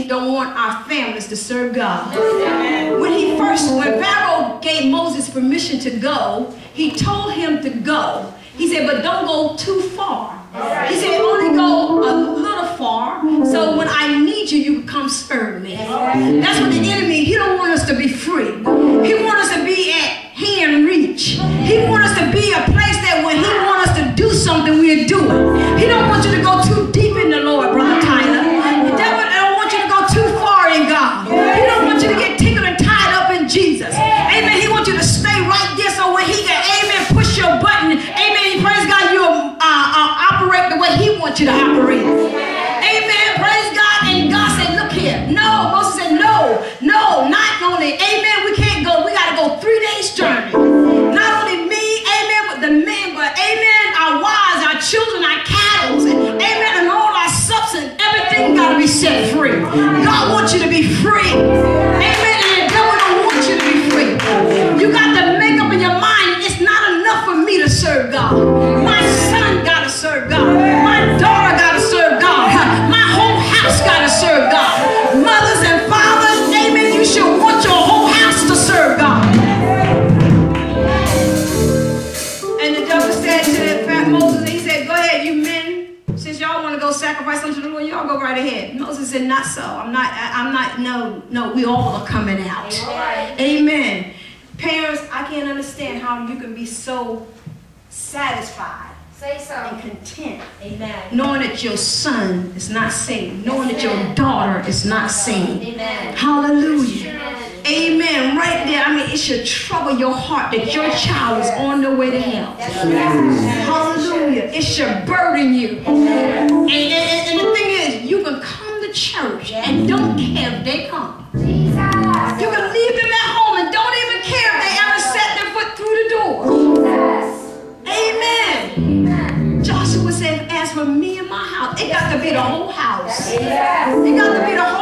enemy don't want our families to serve God. When Pharaoh gave Moses permission to go, he told him to go. He said, but don't go too far. He said, only go a little far, so when I need you, you can come serve me. That's what the enemy, he don't want us to be free. He wants us to be at hand reach. He wants us to be a place that when he wants us to do something, we'll do it. He don't want you to go too deep in the Lord, Brother Tyler. The devil don't want you to go too far in God. He don't want you to get tickled and tied up in Jesus. Amen. He wants you to stay right there so when he can, amen, push your button, amen, praise God, you'll operate the way he wants you to operate. Amen, praise God. And God said, look here. No, Moses said, no, not only, amen, we can't go. We got to go 3 days journey. Not only me, amen, but the men, but amen, our wives, our children, our cattle, and amen, and all our substance, everything got to be set free. God wants you to be free. Amen, and the devil don't want you to be free. You got to make up in your mind, it's not enough for me to serve God. My son got to serve God. My daughter got to serve God. My whole house got to serve God. Mothers and fathers, amen, you should want your whole house to serve God. And the devil said to fat Moses, he said, go ahead, you men, since y'all want to go sacrifice unto the Lord, y'all go right ahead. Moses said, not so. I'm not, no, we all are coming out. Amen. Parents, I can't understand how you can be so satisfied. Say so. And content. Amen. Knowing that your son is not saved. Knowing that your daughter is not saved. Amen. Hallelujah. Amen. Right there, I mean, it should trouble your heart that your child is on their way to hell. Hallelujah. It should burden you. And the thing is, you can come to church and don't care if they come. You can leave them at home and don't even care if they ever set their foot through the door. Amen. Joshua said, as for me and my house, it got to be the whole house. It got to be the whole